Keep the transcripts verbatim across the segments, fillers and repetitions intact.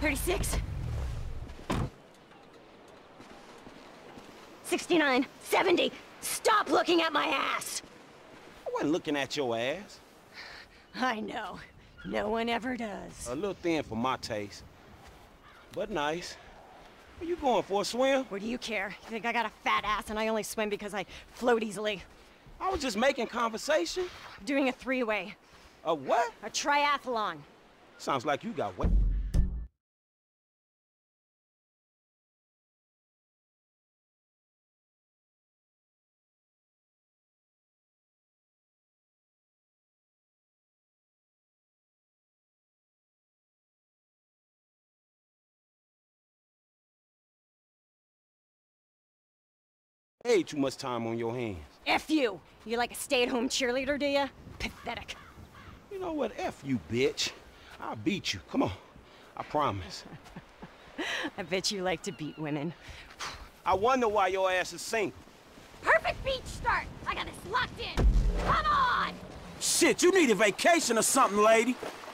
thirty-six. sixty-nine. seventy. Stop looking at my ass! I wasn't looking at your ass. I know. No one ever does. A little thin for my taste. But nice. Are you going for a swim? What do you care? You think I got a fat ass and I only swim because I float easily? I was just making conversation. I'm doing a three-way. A what? A triathlon. Sounds like you got what? Hey, too much time on your hands. F you! You like a stay-at-home cheerleader, do ya? Pathetic. You know what? F you, bitch. I'll beat you. Come on. I promise. I bet you like to beat women. I wonder why your ass is single. Perfect beach start! I got this locked in! Come on! Shit, you need a vacation or something, lady.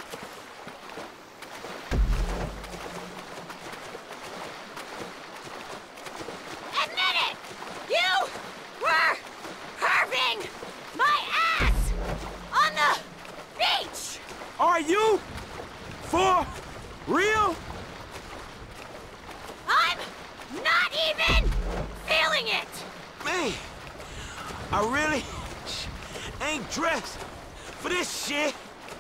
Admit it! You were carving my ass on the beach! Are you? For real? I'm not even feeling it! Man, I really ain't dressed for this shit.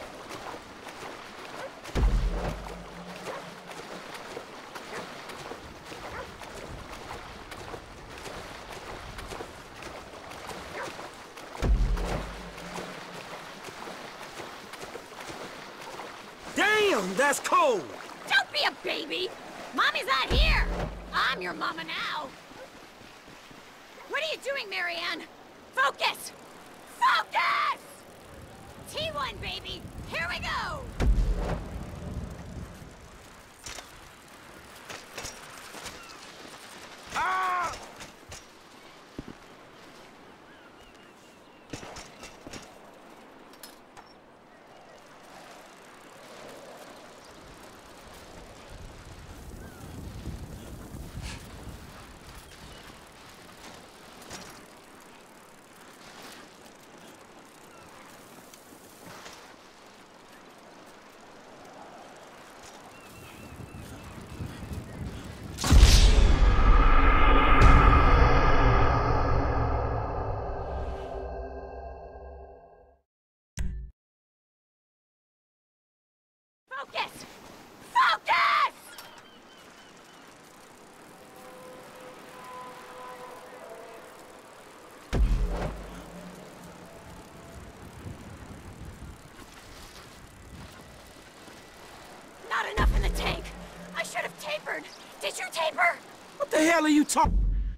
Damn, that's cold. Don't be a baby! Mommy's not here! I'm your mama now! What are you doing, Marianne? Focus! Focus! T one, baby! Here we go! Ah! Focus! Focus! Not enough in the tank. I should have tapered. Did you taper? What the hell are you talking?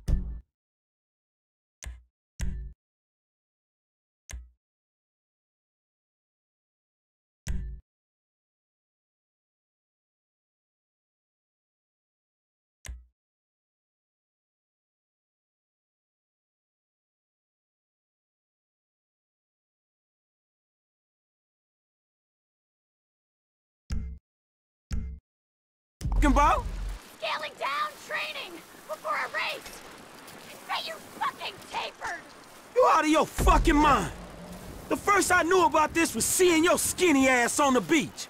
About? Scaling down training before a race. I bet you fucking tapered. You out of your fucking mind. The first I knew about this was seeing your skinny ass on the beach.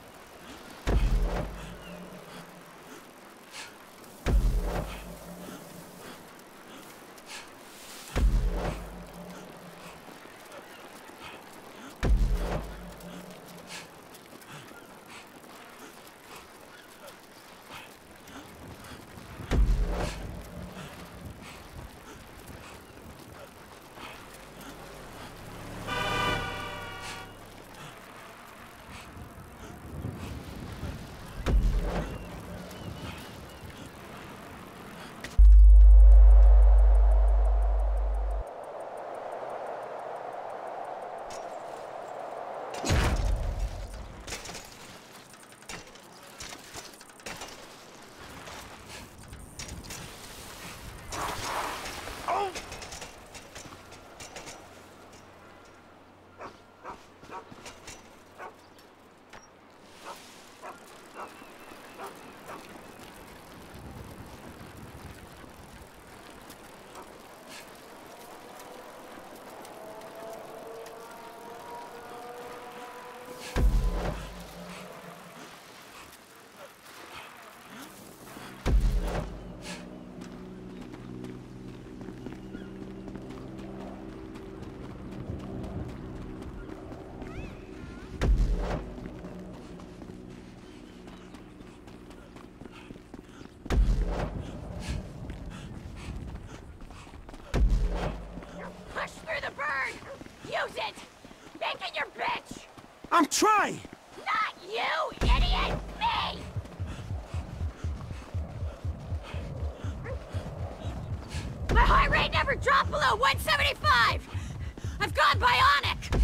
My heart rate never dropped below one seventy-five! I've gone bionic!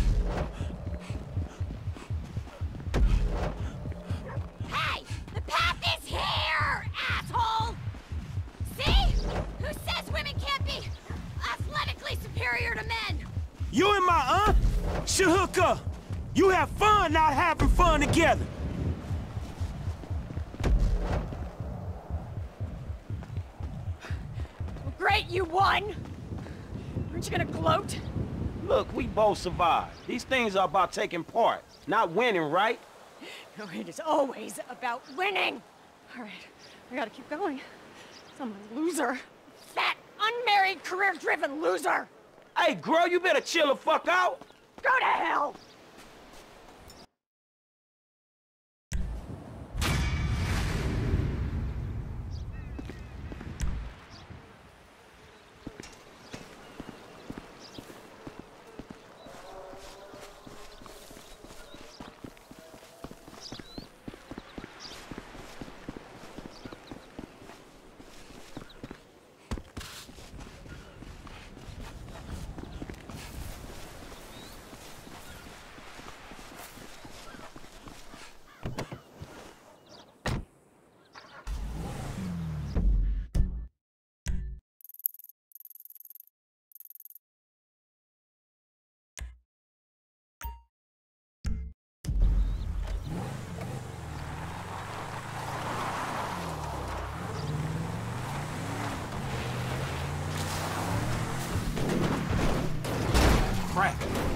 Hey! The path is here, asshole! See? Who says women can't be athletically superior to men? You and my aunt should hook up. You have fun not having fun together. Great, you won! Aren't you gonna gloat? Look, we both survived. These things are about taking part, not winning, right? No, it is always about winning! All right, I gotta keep going. Some loser. Fat, unmarried, career-driven loser! Hey, girl, you better chill the fuck out. Go to hell! Crap.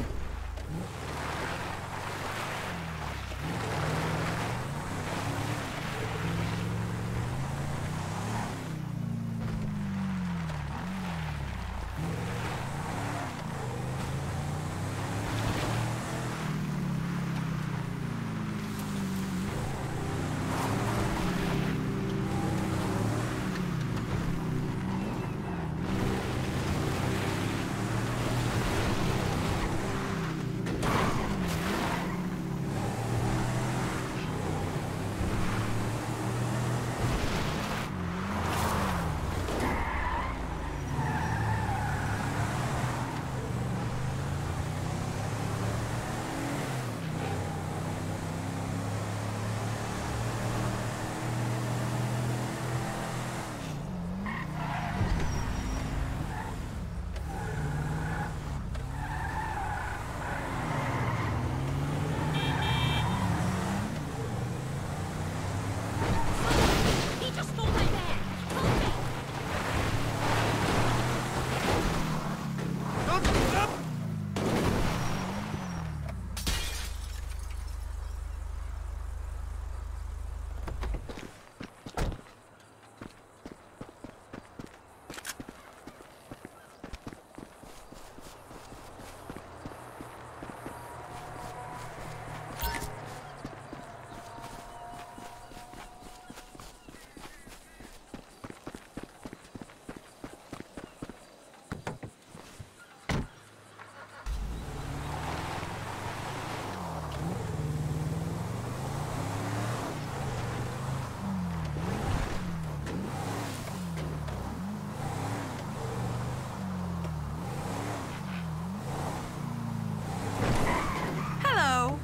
He just stole my bag! Help me! Hello!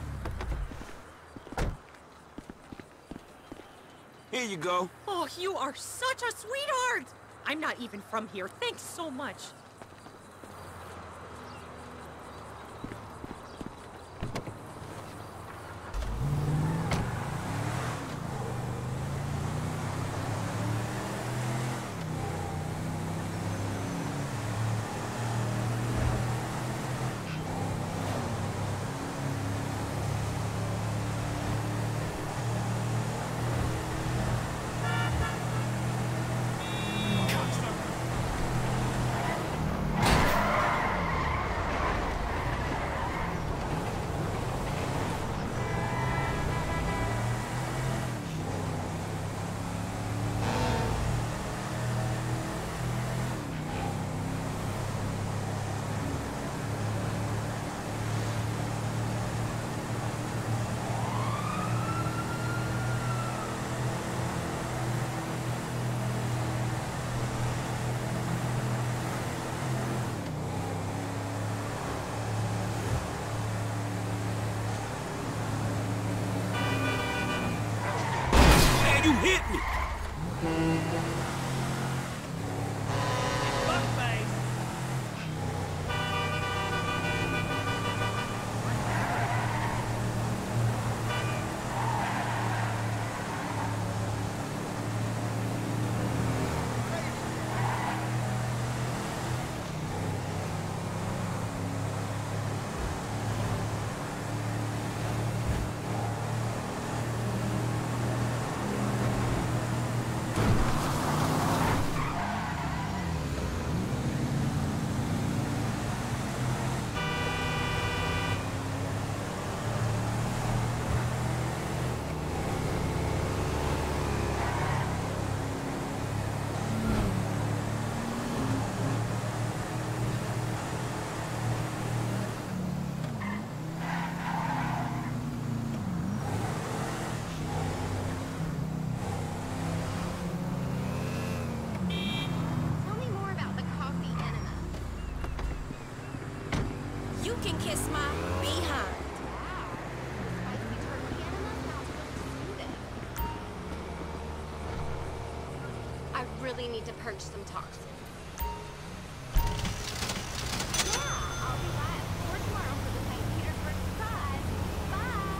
Here you go. Oh, you are such a sweetheart! I'm not even from here. Thanks so much. Tell me more about the coffee enema. You can kiss my behind. Wow. Spicy turkey enema sounds really soothing. I really need to purge some toxins. Yeah, I'll be by at four tomorrow for the Saint Petersburg surprise. Bye.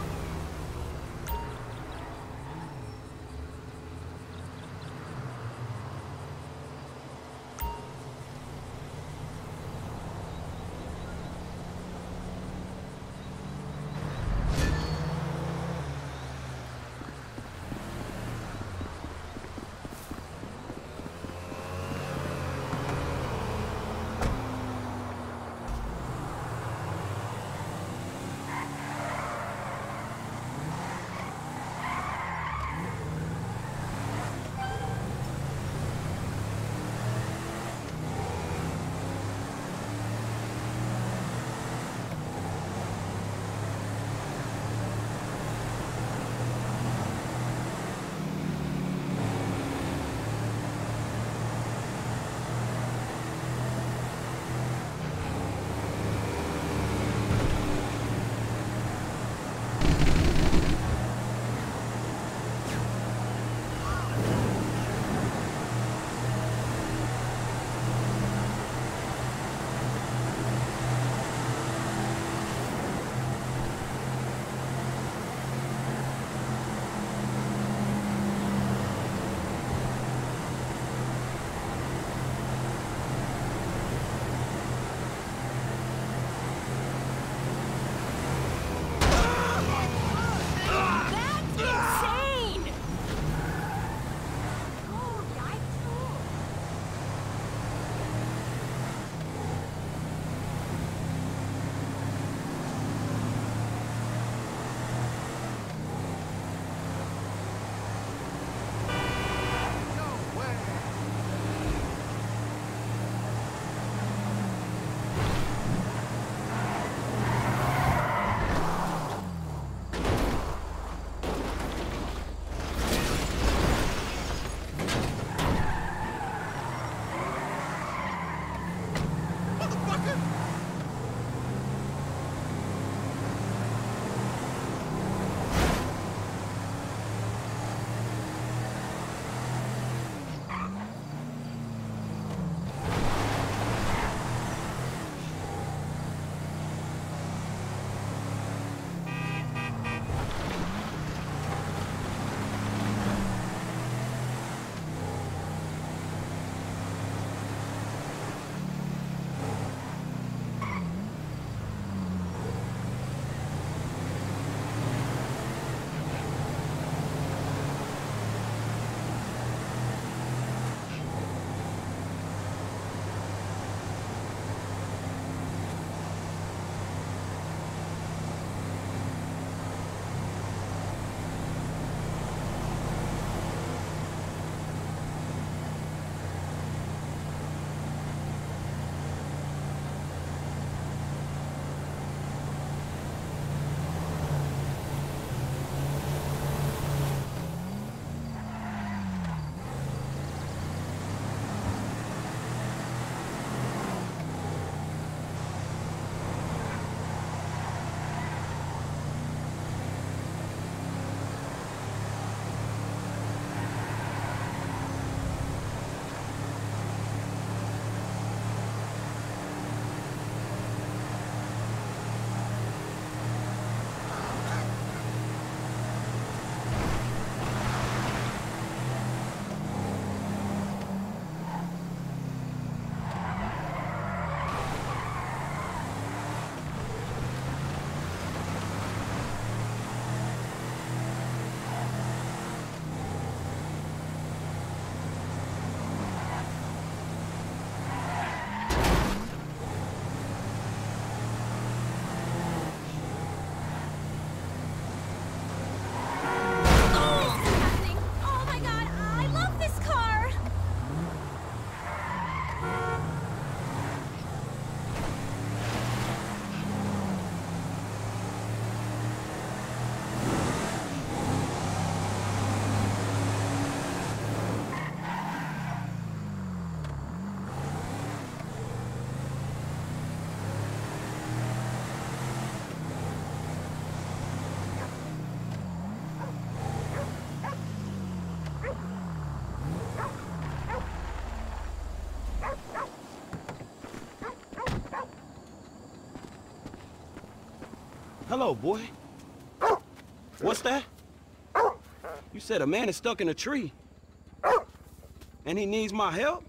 Hello, boy. What's that? You said a man is stuck in a tree. And he needs my help?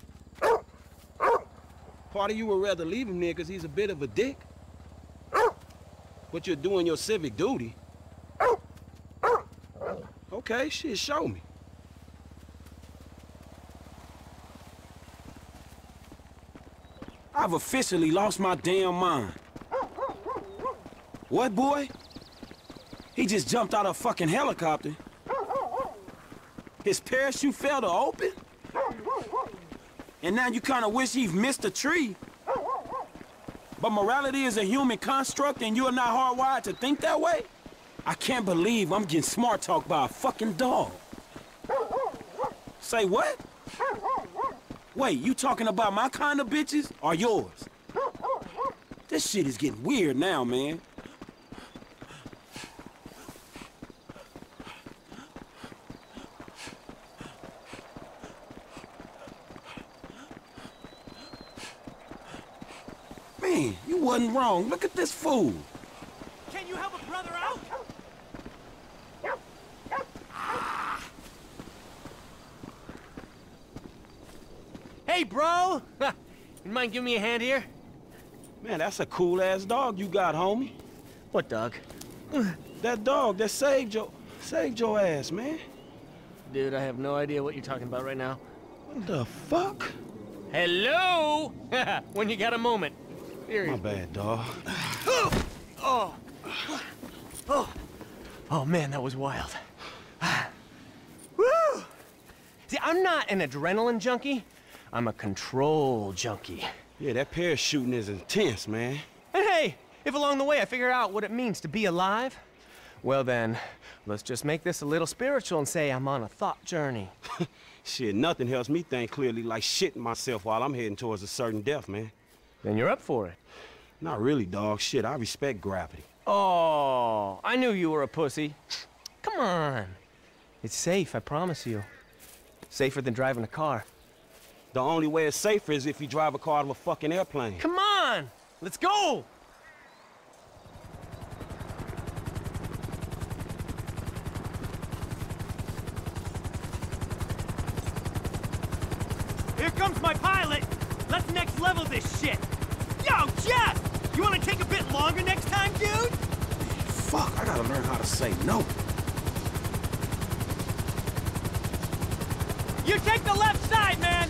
Part of you would rather leave him there because he's a bit of a dick. But you're doing your civic duty. Okay, shit, show me. I've officially lost my damn mind. What, boy? He just jumped out of a fucking helicopter. His parachute fell to open? And now you kinda wish he missed a tree. But morality is a human construct and you are not hardwired to think that way? I can't believe I'm getting smart talked by a fucking dog. Say what? Wait, you talking about my kind of bitches or yours? This shit is getting weird now, man. Man, you wasn't wrong. Look at this fool. Can you help a brother out? Hey, bro! You mind giving me a hand here? Man, that's a cool-ass dog you got, homie. What dog? That dog that saved your... saved your ass, man. Dude, I have no idea what you're talking about right now. What the fuck? Hello? When you got a moment. Here. My bad, dog. Oh. Oh. Oh, man, that was wild. Woo! See, I'm not an adrenaline junkie. I'm a control junkie. Yeah, that parachuting is intense, man. And hey, if along the way I figure out what it means to be alive, well then, let's just make this a little spiritual and say I'm on a thought journey. Shit, nothing helps me think clearly like shitting myself while I'm heading towards a certain death, man. Then you're up for it. Not really, dog. Shit, I respect gravity. Oh, I knew you were a pussy. Come on. It's safe, I promise you. Safer than driving a car. The only way it's safer is if you drive a car out of a fucking airplane. Come on! Let's go! Here comes my pilot! Let's next level this shit! Yo, Jeff! You wanna take a bit longer next time, dude? Fuck, I gotta learn how to say no. You take the left side, man!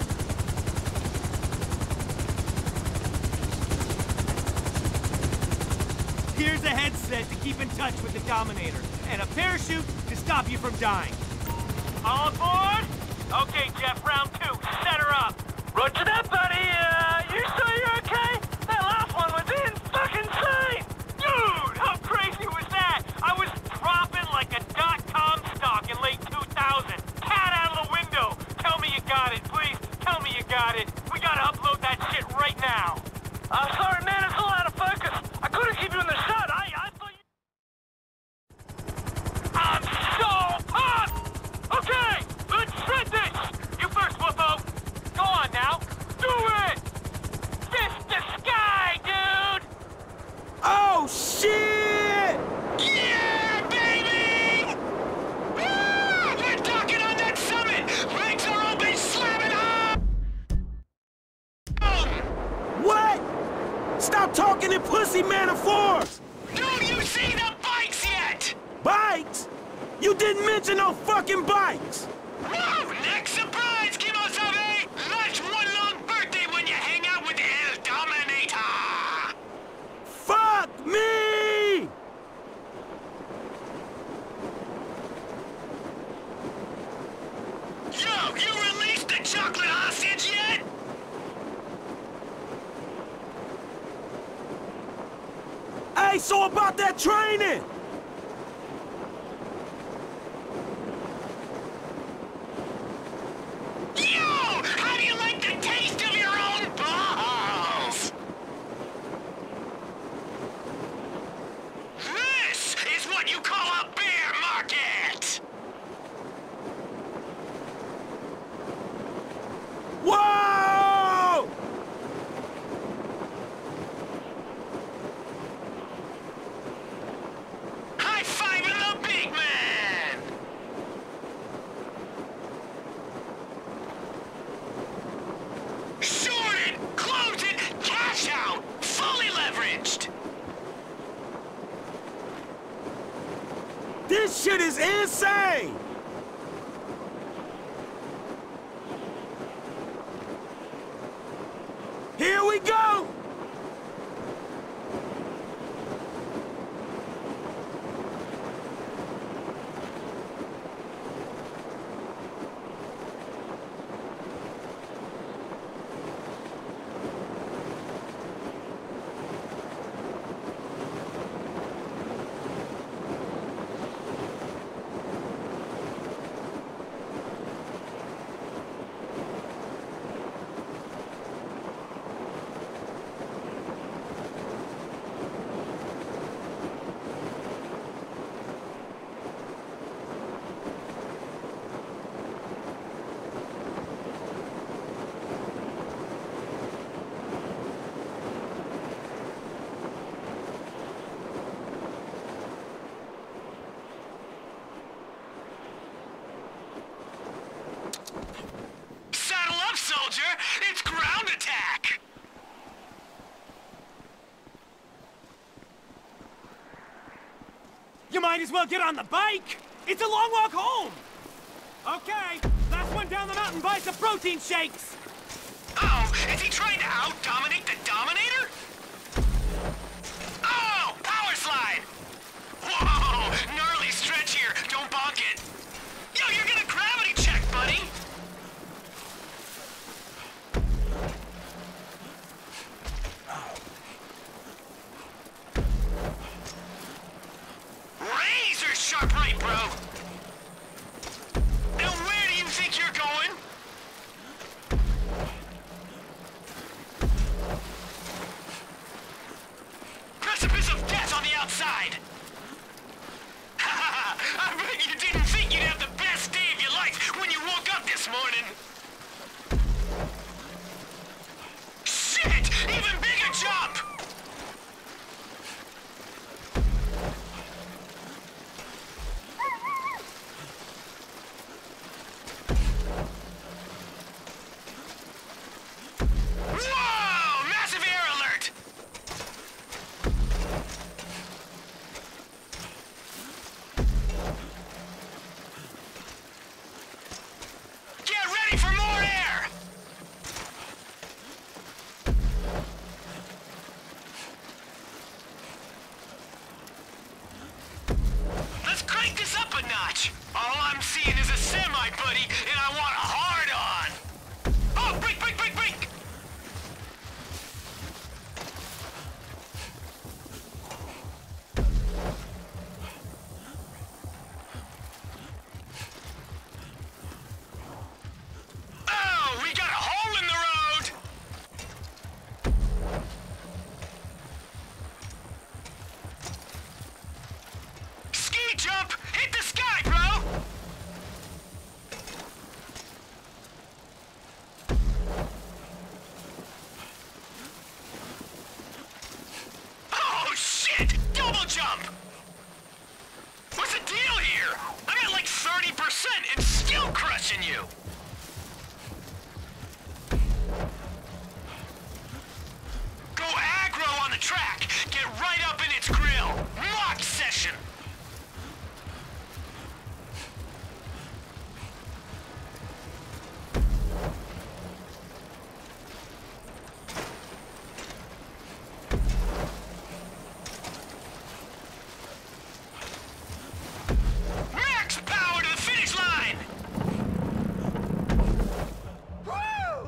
Here's a headset to keep in touch with the Dominator, and a parachute to stop you from dying. All aboard? Okay, Jeff, round two. Set her up. Roger that, buddy. Uh, you sure you're okay? That last one was in-fucking-sane! Dude, how crazy was that? I was dropping like a dot-com stock in late two thousand. Cat out of the window. Tell me you got it, please. Tell me you got it. We gotta upload that shit right now. Uh, sorry, man, it's a little out of focus. I couldn't keep you in the shot. I, I thought you... I'm so pumped! Okay, let's shred this! You first, Whooppo. Go on now. Do it! Fist the sky, dude! Oh, shit! Yeah, baby! Woo! We're docking on that summit! Ranks are open, slamming home! What? Stop talking in pussy metaphors! Do you see the bikes yet? Bikes? You didn't mention no fucking bikes! Woo! Next surprise, Kimosabe! That's one long birthday when you hang out with El Dominator! Fuck me! Yo, you released the chocolate hostage yet? Hey, so about that training! Yo! How do you like the taste of your own balls? This is what you call a bear market! Whoa! is insane! Here we go! It's ground attack! You might as well get on the bike! It's a long walk home! Okay, last one down the mountain buys some protein shakes! Oh, is he trying to out-dominate the Dominator? Oh, power slide! Whoa, gnarly stretch here, don't bonk it. Yo, you're gonna gravity check, buddy! Razor sharp right, bro! Now where do you think you're going? Precipice of death on the outside! I bet you didn't think you'd have the best day of your life when you woke up this morning! Shit! Even bigger jump! Whoa! Massive air alert! Get ready for more air! Let's crank this up a notch! All I'm seeing is a semi, buddy, and I want a hard-on! Oh, brake, brake, brake, brake! Oh, we got a hole in the road! Ski jump! Hit the sky, bro! Oh, shit! Double jump! What's the deal here? I'm at like thirty percent and still crushing you! Go aggro on the track! Get right up in its grill! Mock session! Max power to the finish line! Woo!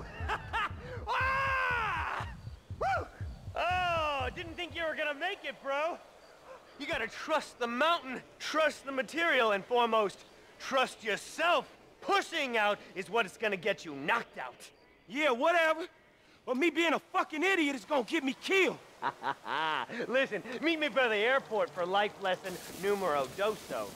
Ah! Woo! Oh, didn't think you were gonna make it, bro. You gotta trust the mountain, trust the material, and foremost, trust yourself. Pushing out is what is gonna get you knocked out. Yeah, whatever. But me being a fucking idiot is gonna get me killed. Listen, meet me by the airport for life lesson numero doso.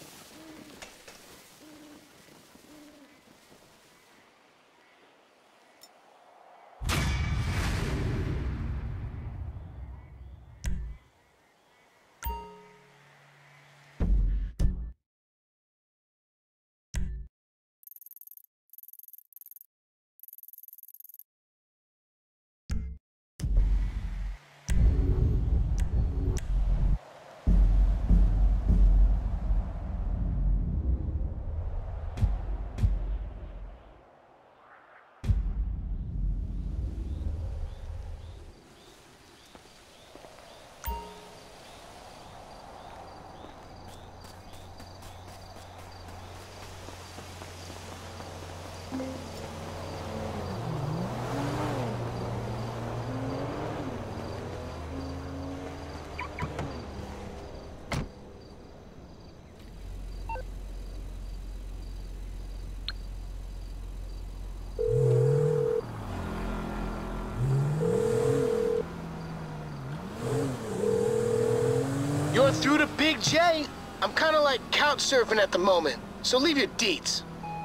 Uh, through to Big J. I'm kind of like couch surfing at the moment, so leave your deets.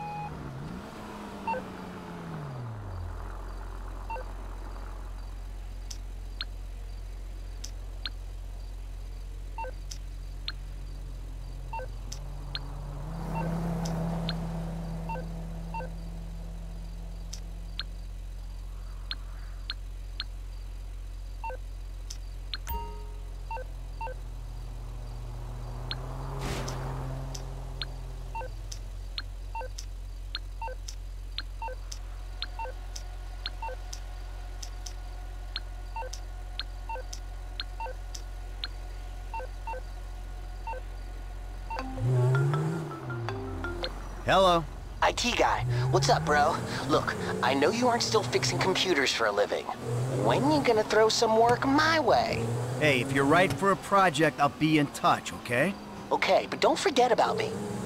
Hello. I T guy, what's up, bro? Look, I know you aren't still fixing computers for a living. When you gonna throw some work my way? Hey, if you're right for a project, I'll be in touch, okay? Okay, but don't forget about me.